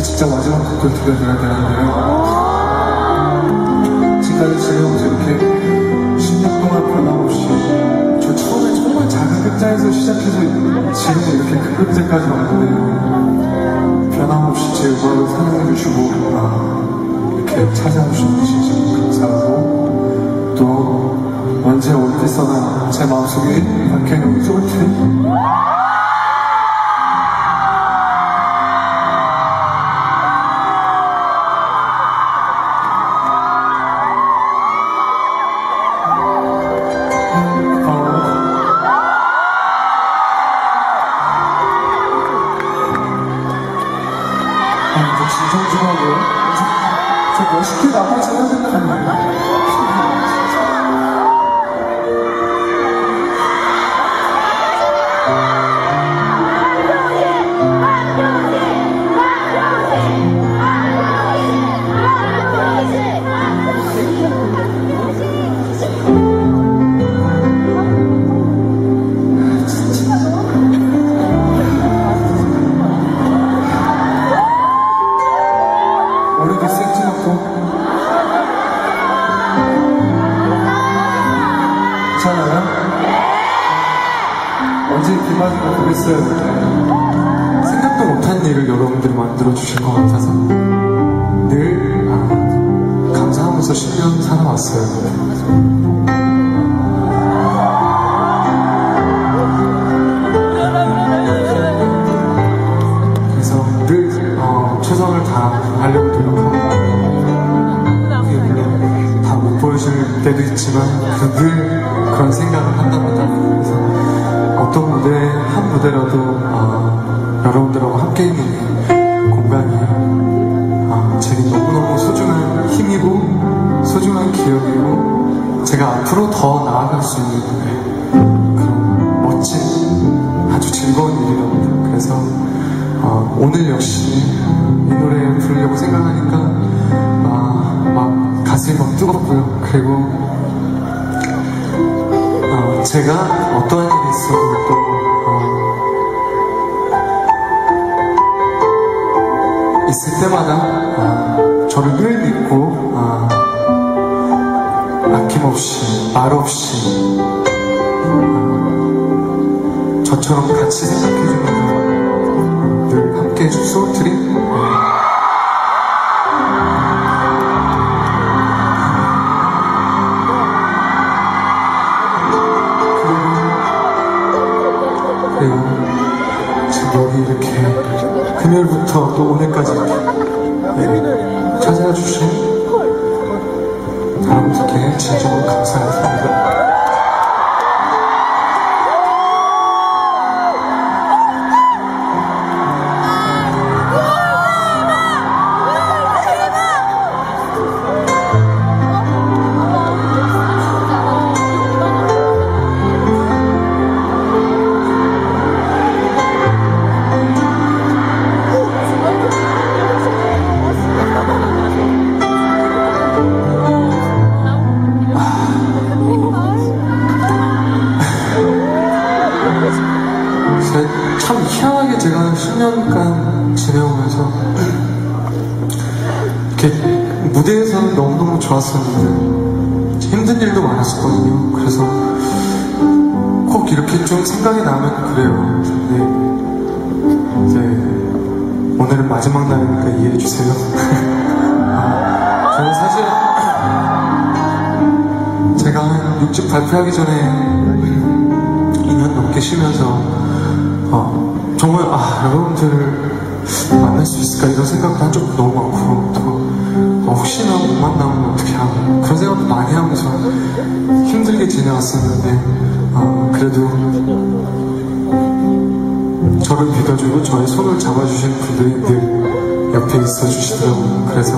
진짜 마지막 곡을 들려드려야 되는데요. 지금까지 지내면서 이렇게 10년 동안 변함없이 저 처음에 정말 작은 극장에서 시작해서 지금 이렇게 큰 극장까지 왔는데 변함없이 제 음악을 사랑해주시고 이렇게 찾아주시는 것이 정말 감사하고 또 언제 어디서나 제 마음속에 박혀있는 솔트 진정중하고요. 저 멋있게 나만 제가 생각하는 머리도 섹지놓고 괜찮아요? 언제 비 맞은 거 보겠어요. 생각도 못한 일을 여러분들이 만들어주신 것 같아서 늘 감사하면서 10년 살아왔어요. 최선을 다하려고 노력하고 물론 다 못 보여줄 때도 있지만 늘 그런 생각을 한답니다. 그래서 어떤 무대 한 무대라도 여러분들하고 함께 있는 공간이 제게 너무너무 소중한 힘이고 소중한 기억이고 제가 앞으로 더 나아갈 수 있는 그런 멋진 아주 즐거운 일이랍니다. 그래서 오늘 역시 이 노래 부르려고 생각하니까 막 가슴이 막 뜨겁고요. 그리고 제가 어떠한 일이 있어도 또 있을 때마다 저를 늘 믿고 아낌없이 말없이 저처럼 같이 생각해주면서 늘 함께 해줄 소울트리 그리고 지금 여기 이렇게 금요일부터 또 오늘까지 찾아와 주신 여러분들께 진심으로 감사드립니다. 참 희한하게 제가 10년간 지내오면서 이렇게 무대에서는 너무너무 좋았었는데 힘든 일도 많았었거든요. 그래서 꼭 이렇게 좀 생각이 나면 그래요. 근데 이제 오늘은 마지막 날이니까 이해해주세요. 저는 사실 제가 한 6집 발표하기 전에 2년 넘게 쉬면서 정말 여러분들을 만날 수 있을까 이런 생각도 한 적도 너무 많고 또 혹시나 못 만나면 어떻게 하고 그런 생각도 많이 하면서 힘들게 지내왔었는데 그래도 저를 믿어주고 저의 손을 잡아주신 분들이 늘 옆에 있어 주시더라고요. 그래서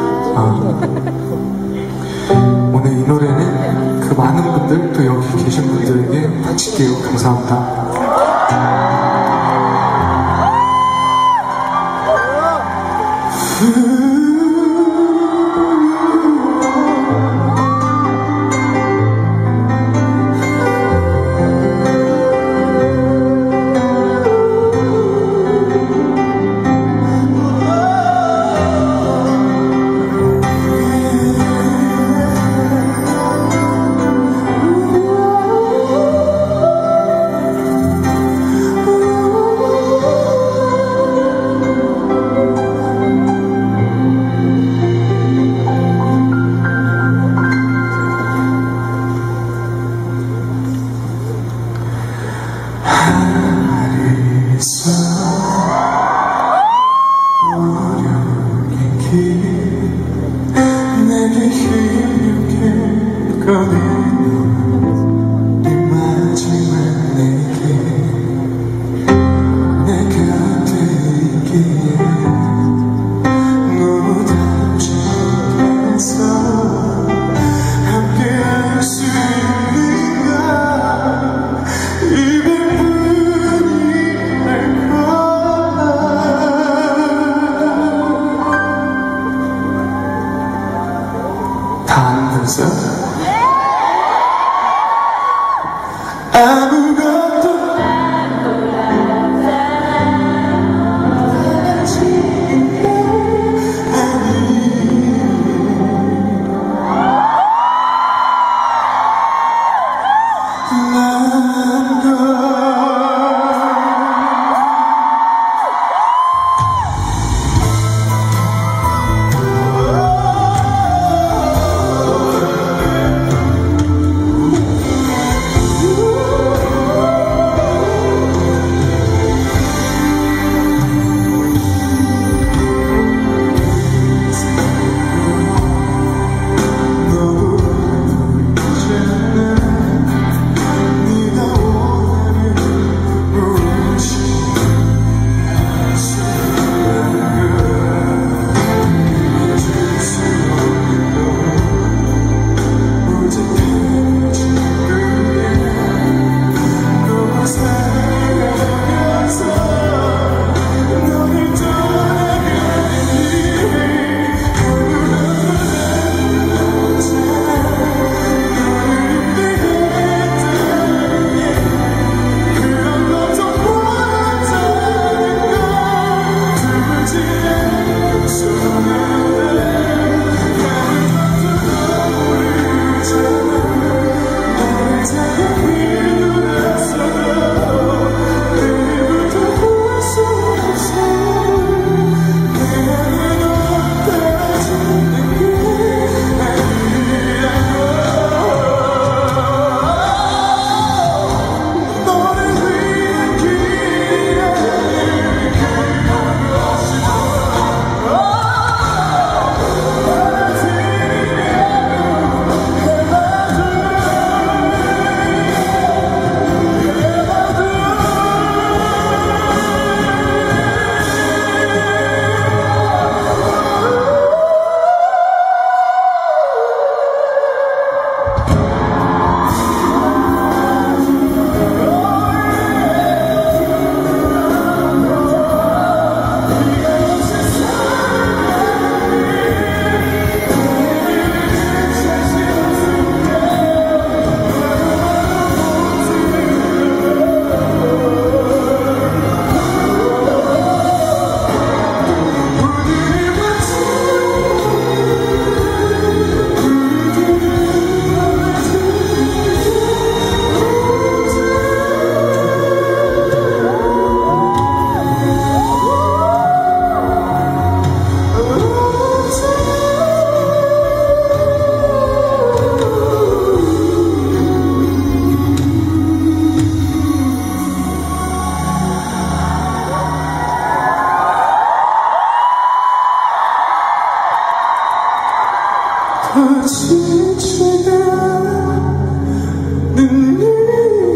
오늘 이 노래는 그 많은 분들 또 여기 계신 분들에게 바칠게요. 감사합니다. 알았어요? 아무것도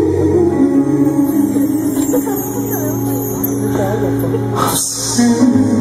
지쳐가는 일 없음